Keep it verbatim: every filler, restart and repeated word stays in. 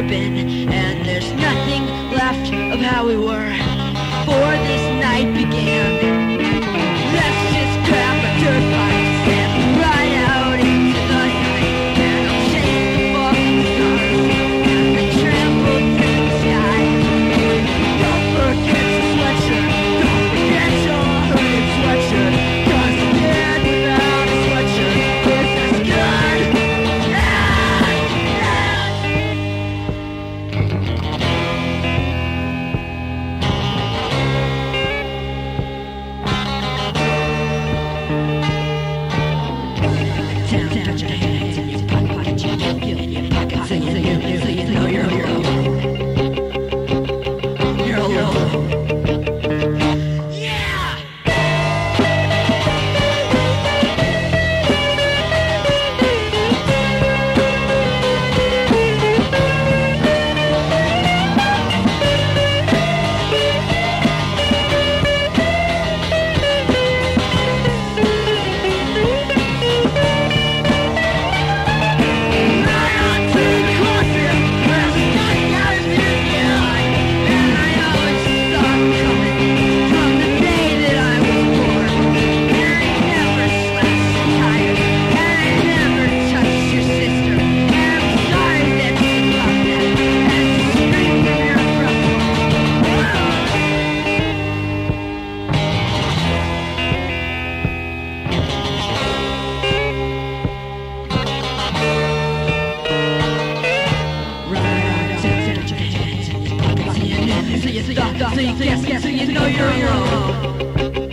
been, and there's nothing left of how we were before this night began. Let's just grab a dirt bike and ride out into the night, and I'll chase the falling stars as they trample through the sky. Don't forget your sweatshirt, don't forget your hooded sweatshirt, 'cause the kid without a sweatshirt is as good as dead. Down, down your hands in your pocket, you can feel in your pocket, so you know, so you know you're alone. You're alone. Yeah! Right on to the course, where the night out is in the eye, and I always saw it coming from the day that I was born. And I never slept so tired, and I never touched your sister. And I'm sorry that you love that, and you scream when you're from Right, down, down your hands in your pockets, so you know, so you stop, so you guess, so you know you're alone.